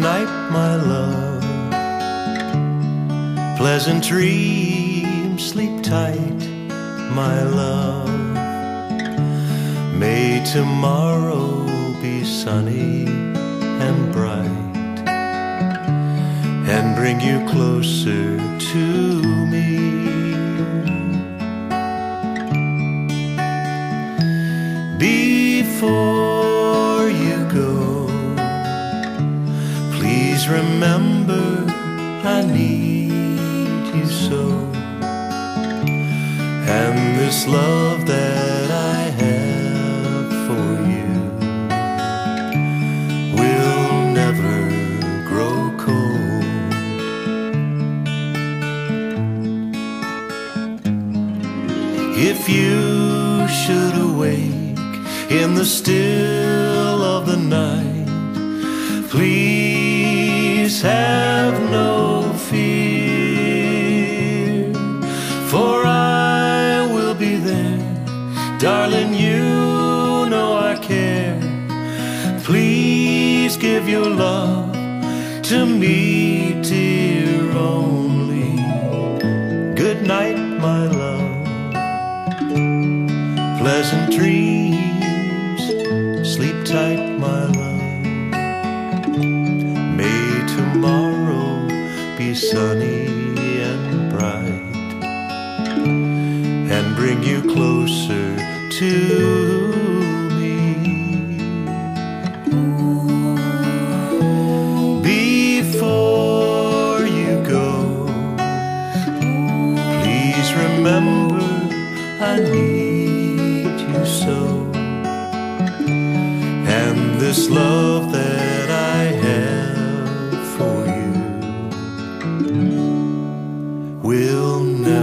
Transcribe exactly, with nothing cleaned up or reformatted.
night, my love. Pleasant dreams, sleep tight, my love. May tomorrow be sunny and bright, and bring you closer to me. Before you go, please remember I need you so. And this love that I have for you will never grow cold. If you should awake in the still of the night, please have no fear, for I will be there. Darling, you know I care. Please give your love to me, dear, only. Good night, my love. Pleasant dreams, sleep tight, my love. May tomorrow be sunny and bright, and bring you closer to me. Before you go, please remember I need you so. And this love that I have for you will never